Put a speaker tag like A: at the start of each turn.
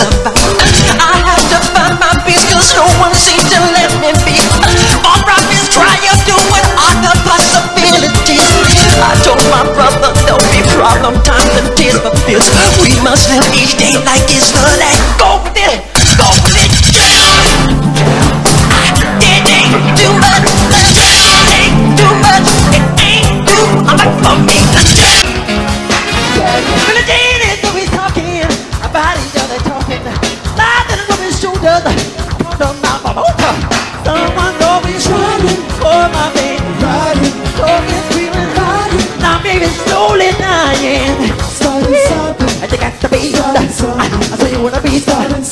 A: survive. I have to find my peace, cause no one seems to let me be. All prophets try to do it are the possibilities. I told my brother there'll be problem times and tears, but this we must live each day like it's the last. Go with it, go with it, yeah. It ain't too much, it ain't too much, it ain't too much for me. Billie Jean is always talking about each other, talking laughing over his shoulders. I wonder my motor. Someone's always running for my baby, riding, talking, screaming, riding. Now baby slowly dying. I think I got the beat. I say you wanna be starting.